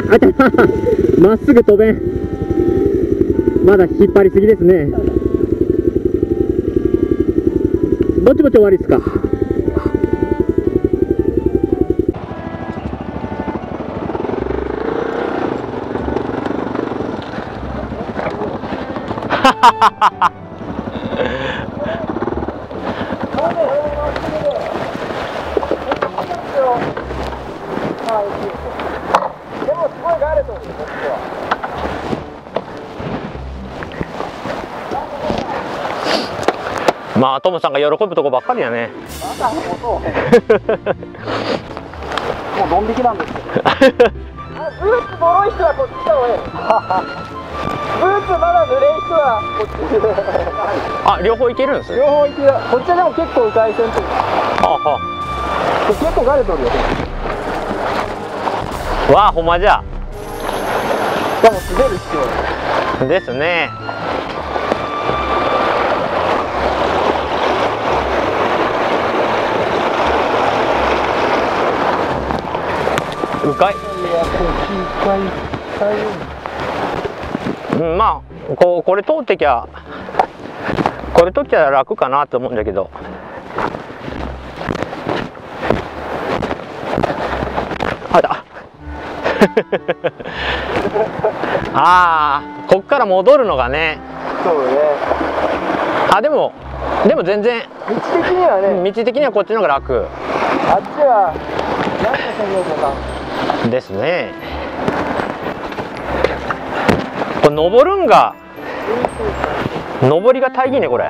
あたまっすぐ飛べん。まだ引っ張りすぎですね。ぼちぼち終わりですか。まあトムさんが喜ぶとこばっかりやね。 もうドン引きなんですけど。ブーツボロい人はこっちだおい。ブーツまだ濡れん人はこっち。 あ、両方いけるんです。 両方いける。こっちはでも結構迂回線というか。 は結構ガレとるよ。 わあ、ほんまじゃ。 でも滑る必要ですね。迂回。うん、まあこれ通ってきゃ楽かなと思うんだけど。あだああ、こっから戻るのがね。 そうね。 あ、でも全然道的にはね、 道的にはこっちの方が楽。 あっちは何の専用かですね。これ登るんが登りが大義ねこれ。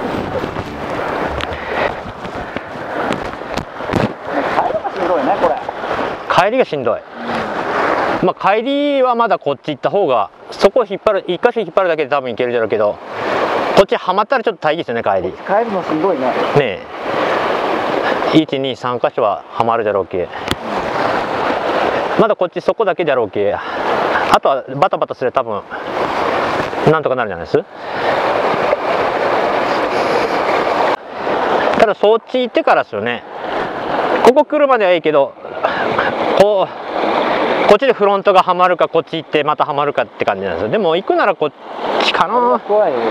帰りがしんどいねこれ。 帰りがしんどい。まあ帰りはまだこっち行った方が、そこを引っ張る、一箇所引っ張るだけで多分いけるだろうけど、こっちはまったらちょっと大義ですよね帰り。 帰るのしんどいね。 ねえ、1、2、3箇所ははまるだろうけ。まだこっちそこだけだろうけ。あとはバタバタすれば多分なんとかなるじゃないです。ただそっち行ってからですよね。ここ来るまではいいけど、こっちでフロントがはまるか、こっち行ってまたはまるかって感じなんですよ。でも行くならこっちかな。 怖いね。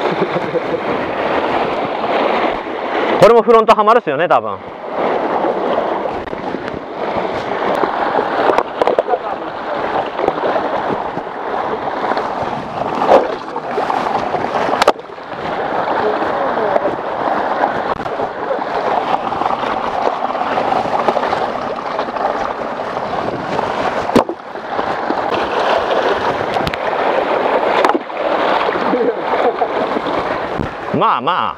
これもフロントはまるっすよね多分。まあまあ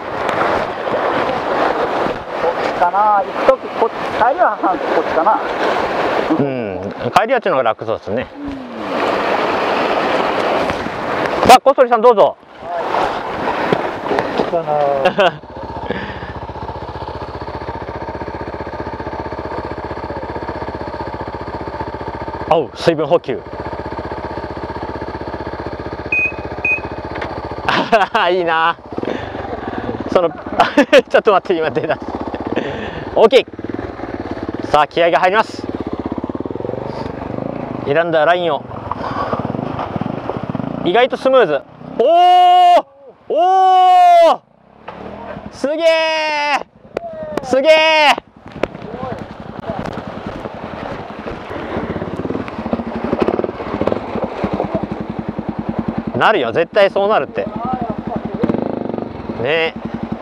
こっちかな。行くとき帰りはこっちかな。 うん、帰りはっちの方が楽そうですね。さあ小鳥さんどうぞ。 かな。 おう、水分補給。いいな。そのちょっと待って、今出た。OK。さあ気合が入ります。選んだラインを意外とスムーズ。おお、すげえすげえ。なるよ、絶対そうなるってね。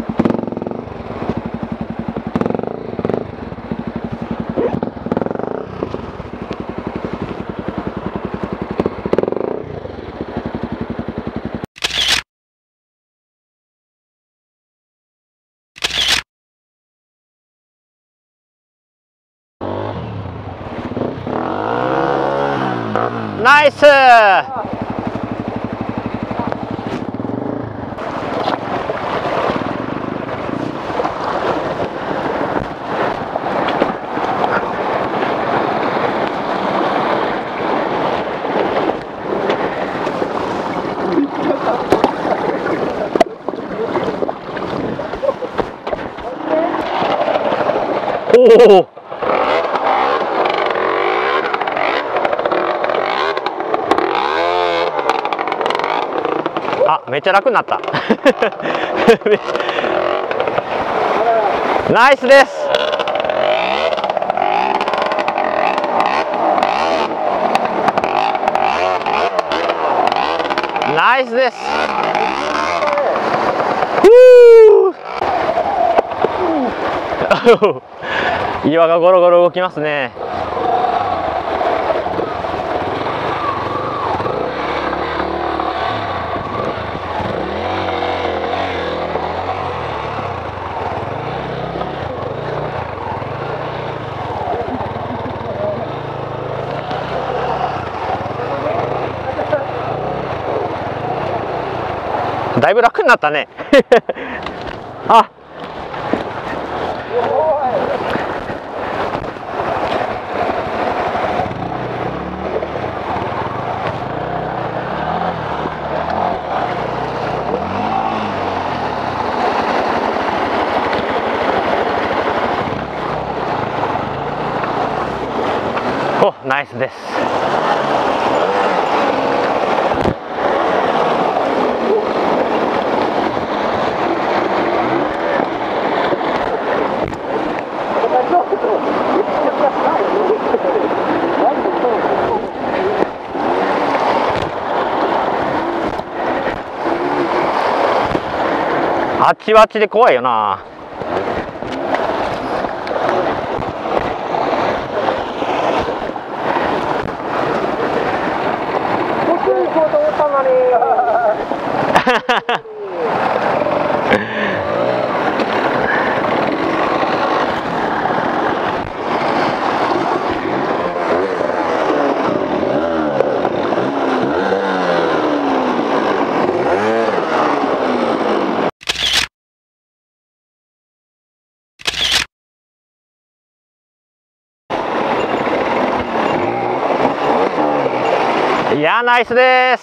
ナイス。おお、 めっちゃ楽になったナイスです。ナイスです。岩がゴロゴロ動きますね。だいぶ楽になったねあ、お、ナイスです。あっちはあっちで怖いよな。 僕行こうと思ったのにいや、ナイスです。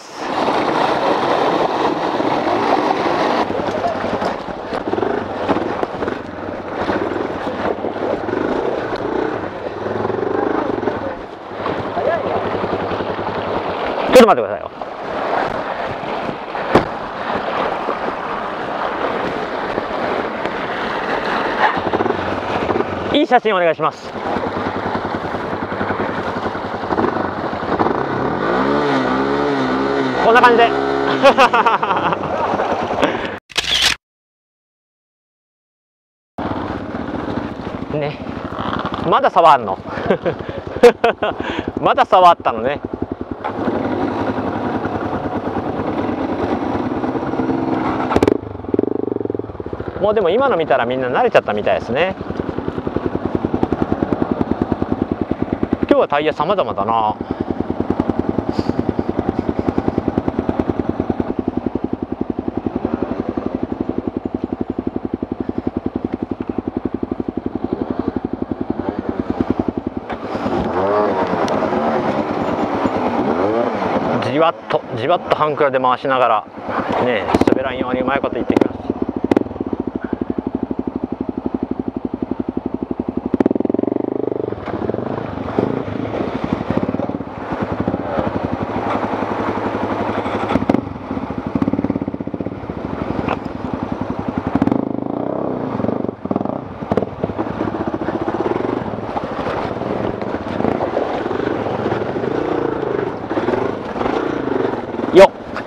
ちょっと待ってくださいよ。いい写真お願いします。こんな感じでね、まだ差あんのまだ差あったのね。もうでも今の見たらみんな慣れちゃったみたいですね。今日はタイヤ様々だな。じわっと半クラで回しながらね、滑らんようにうまいこと言ってきます。よ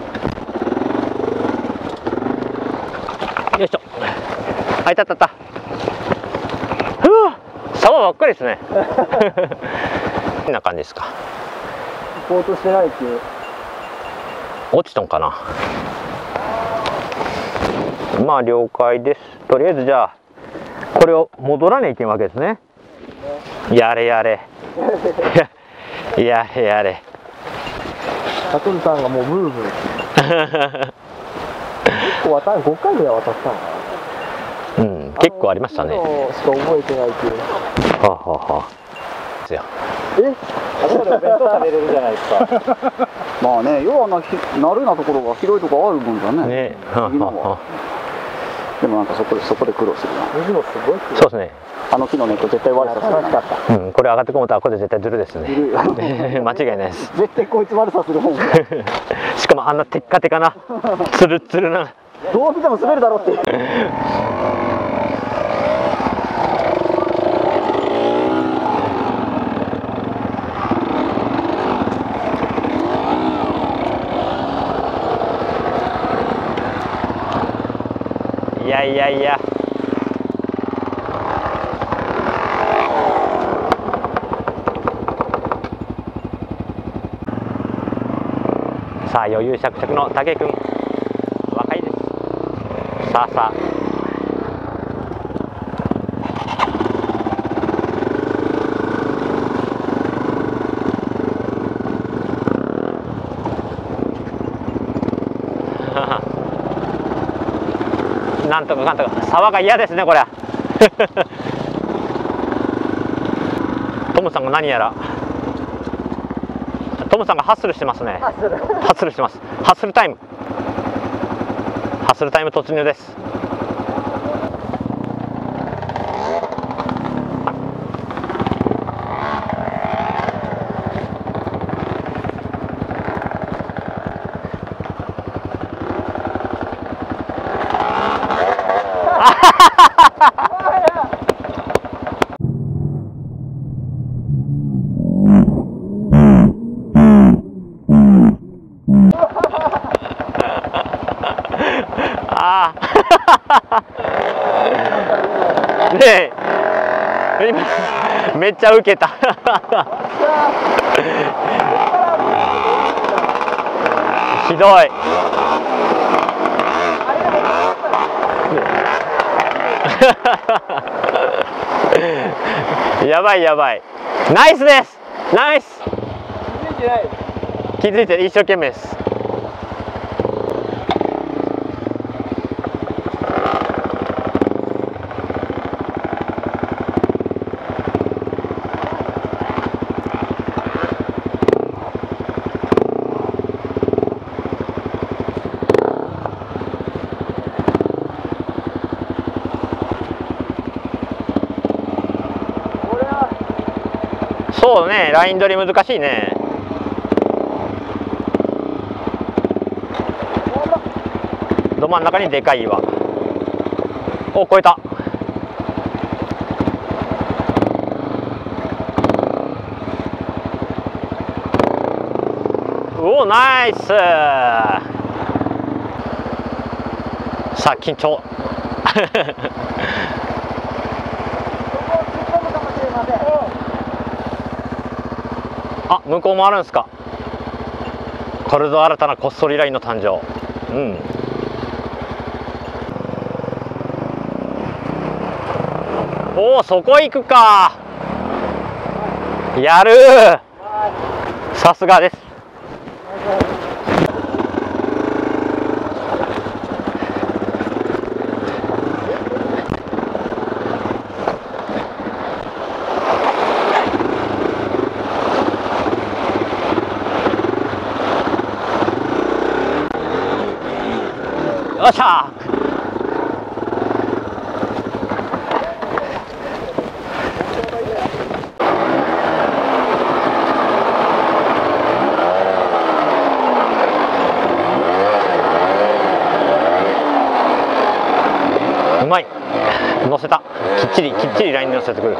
いしょ。あ、いたったった。ふう、沢ばっかりですねこんな感じですか。 行こうとしてないっていう。 落ちとんかな。まあ了解です。とりあえずじゃあこれを戻らねえいけんわけですね。やれやれやれやれ。 サトルさんがもうブーブー結構5回ぐらい渡ったのかな。 うん、結構ありましたね。 しか覚えてないっていう。 はあはあはあ。ですよ。 あそこでお弁当食べれるじゃないですかまあね、要はなるなところが広いところあるもんじゃね。 ね、はあはあ。 でもなんかそこで苦労するな。水もすごい。 そうですね。 あの木の根っこ絶対悪さするな。 うん、これ上がってこもったらこれ絶対ズルですね。間違いないです。 絶対こいつ悪さするもん。 しかかもあんなテッカテカなツルツルなどう見ても滑るだろうって。 いやいやいや、さあ余裕しゃくしゃくの武井君、若いです。さあさあなんとかかんとか、沢が嫌ですねこれ。トムさんが何やら、トムさんがハッスルしてますね。ハッスルしてます。ハッスルタイム、ハッスルタイム突入です。ああねえ、めっちゃウケた。ひどい。やばいやばい。ナイスです。ナイス。気づいてる、一生懸命です。そうね、ライン取り難しいね。ど真ん中にでかい岩。お、越えた。お、ナイス。さあ緊張。あ、向こうもあるんですか。これぞ新たなこっそりラインの誕生。うん。おお、そこ行くか。やるー。さすがです。よっしゃー。うまい。乗せた。きっちりラインに乗せてくる。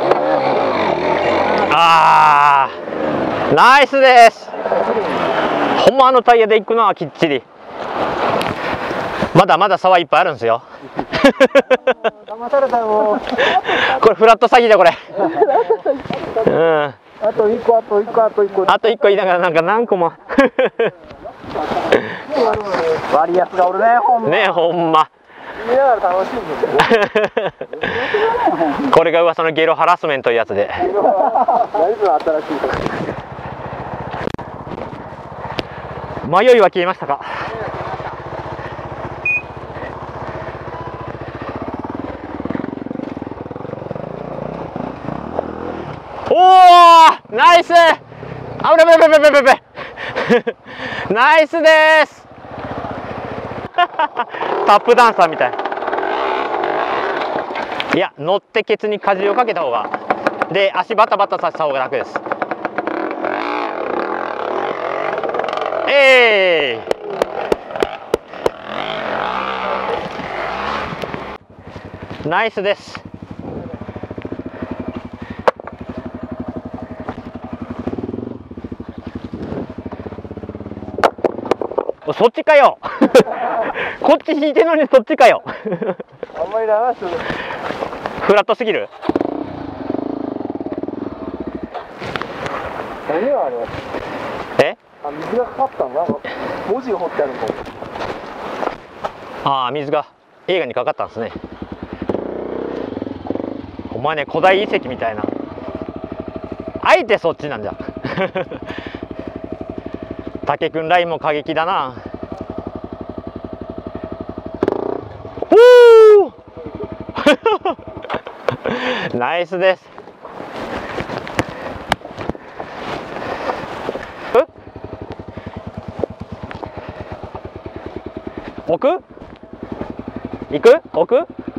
あー、ナイスです。ほんまタイヤで行くな、きっちり。まだまだ差はいっぱいあるんですよ。 騙されたよ。 これフラット詐欺だこれ。うん。 あと1個、あと1個、あと1個。 あと1個言いながらなんか何個も。 割安がおるね、ほんま。 ねえ、ほんま。 見ながら楽しいんですよ。 これが噂のゲロハラスメントいうやつで。 何その新しいと。 迷いは消えましたか。おお、ナイス。あぶれぶれぶれぶれぶれ。ナイスです。タップダンサーみたい。いや、乗ってケツに荷重をかけた方が、で足バタバタさせた方が楽です。 ナイスです。そっちかよこっち引いてるのにそっちかよあんまり流すフラットすぎる。 何があれえ、 あ、水がかかったのなんか文字が彫ってあるのかも。 ああ、水が映画にかかったんですね。お前ね、古代遺跡みたいな。あえてそっちなんじゃ武君ラインも過激だな。ナイスです。奥行く奥。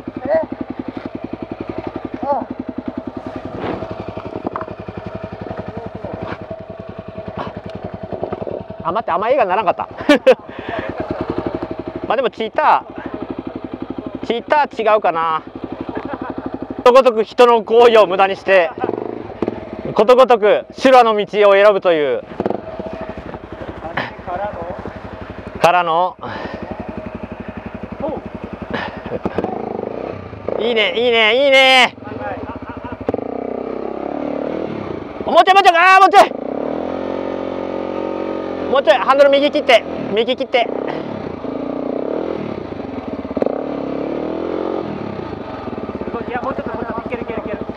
あ、待って、あんま映画にならなかったまあでもチーター違うかな。ことごとく人の行為を無駄にしてことごとく修羅の道を選ぶというからのいいねいいねいいね。もうちょいもうちょい、ああもうちょいもうちょい、ハンドル右切って右切って。 いや、もうちょっといけるいけるいける。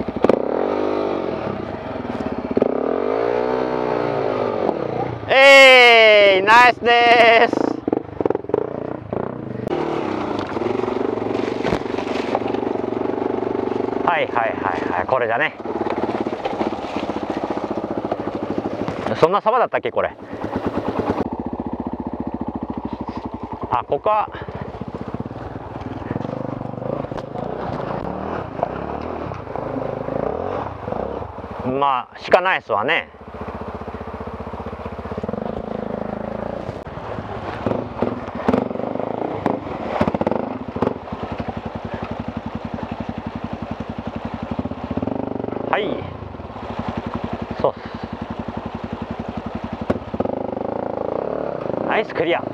ナイスです。はいはいはいはい、これだね。そんな沢だったっけこれ。あ、ここはまあしかないっすわね。はい、そうっす。ナイスクリア。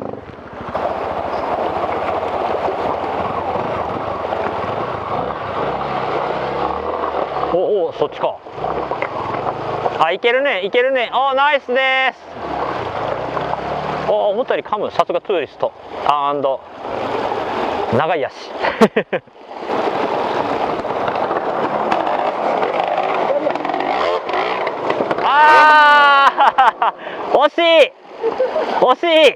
おお、そっちか。あ、いけるねいけるね。お、ナイスです。お、思ったより噛む。さすがツーリスト。ターン長い足あー惜しい惜しい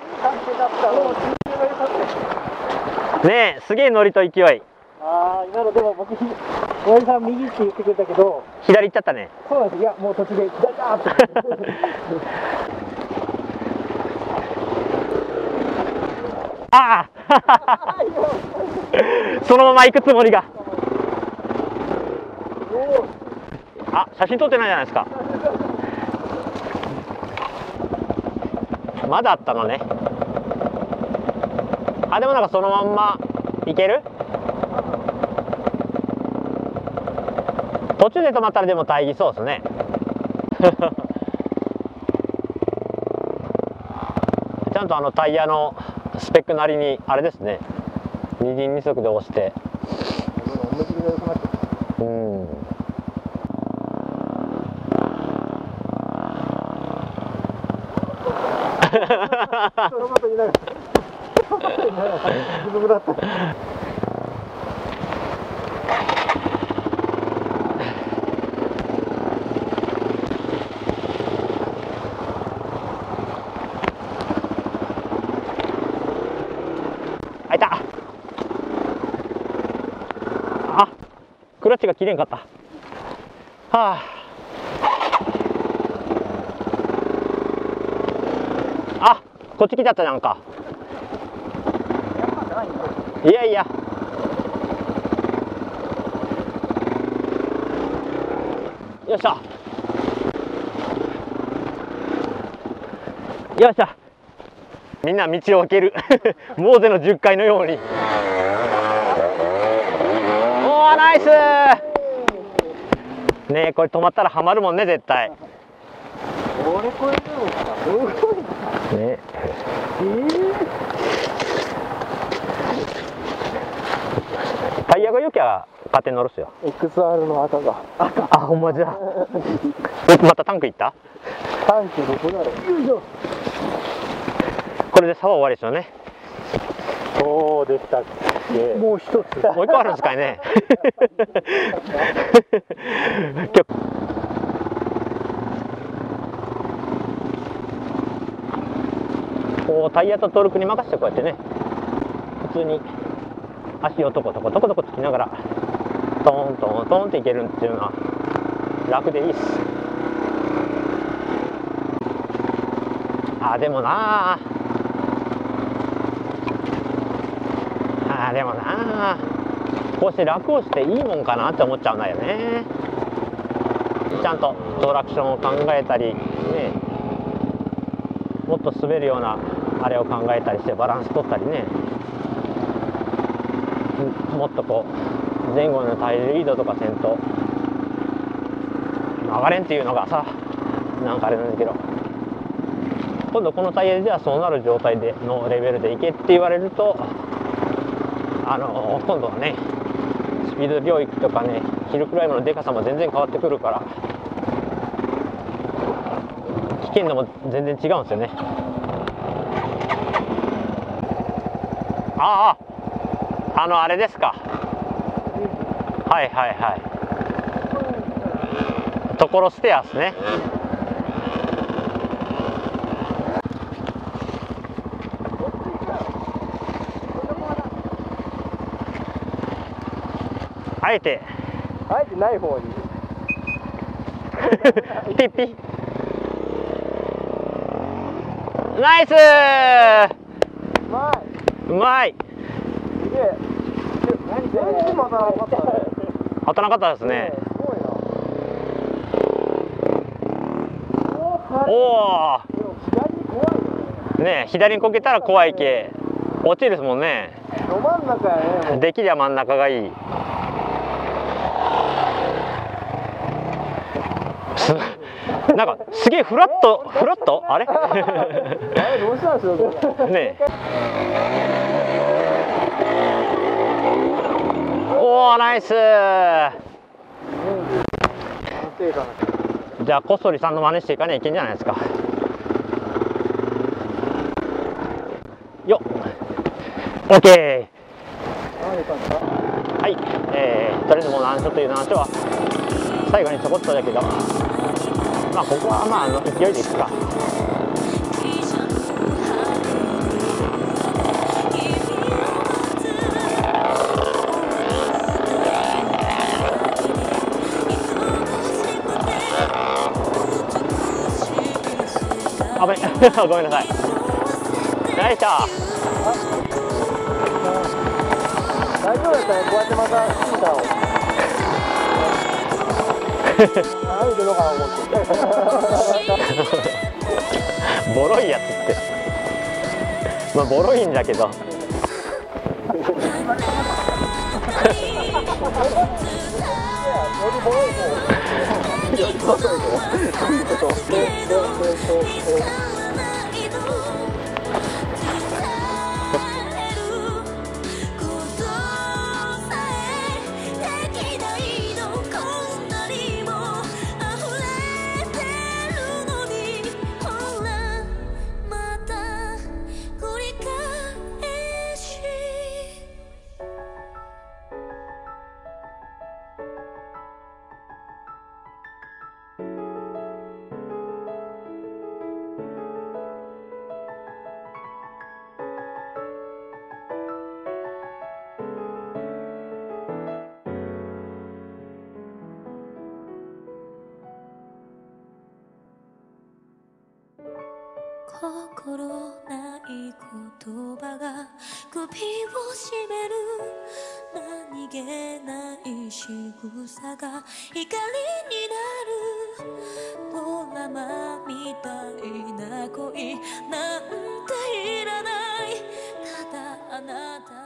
ねえ、すげえノリと勢い。 ああ、今のでも僕、親父さん右って言ってくれたけど、 左行っちゃったね。 そうなんです。いや、もう途中で左だーってああそのまま行くつもりが。あ、写真撮ってないじゃないですか。まだあったのね。あ、でもなんかそのまんまいける。途中で止まったらでも大義そうですねちゃんとタイヤのスペックなりにあれですね、二輪二足で押してうん。あ、いた。あ、クラッチが切れんかった。はあ。あ、こっち来ちゃったなんか。いやいや。よっしゃ。よっしゃ。みんな道を開けるモーゼの10回のように。 ーナイスねえ、これ止まったらハマるもんね、絶対。 これ超えるのか、すごいな。 ね、タイヤが良きゃ勝手に乗るっすよ。 XR の赤が。 あ、ほんまじゃ。またタンクいった。 タンクどこだろう。よいしょ。 これで差は終わりですよね。 そうでしたっけ。もう一つ。 もう一個あるんですかいね。こうタイヤとトルクに任せてこうやってね、普通に足をトコトコトコトコつきながらトーントーントーンっていけるっていうのは楽でいいっす。でもなでもなこうして楽をしていいもんかなって思っちゃうんだよね。ちゃんとトラクションを考えたりね、もっと滑るようなあれを考えたりしてバランス取ったりね、もっとこう前後のタイヤリードとかせんと曲がれんっていうのがさ、なんかあれなんだけど、今度このタイヤでじゃあそうなる状態でのレベルでいけって言われると、今度はねスピード領域とかねヒルクライムのでかさも全然変わってくるから、危険度も全然違うんですよね。あれですか。はいはいはい。ところステアですね。あえてない方に。 ピッピ。ナイスー。うまい。 すげえ。全然当たらなかったね。 当たらなかったですね。 すごいな。 おお。 左に怖いよね。 ね、左にこけたら怖いけ。落ちるですもんね。 ど真ん中やね。 できりゃ真ん中がいい。なんかすげえフラットあれ？ あれどうしたんですよこれ。 ねえ。おおナイスー。じゃあこっそりさんの真似していかねえいけんじゃないですか。よっ OK。 はい、とりあえずもう難所という難所は最後にちょこっとだけど、まあここはまあ勢いでいくか。ごめんなさい。よいしょ。 大丈夫だったらこうやってまたシーターを何でるのかな思ってボロいやつってまあボロいんだけど心ない言葉が首を絞める何気ない仕草が光になるドラマみたいな恋なんていらないただあなた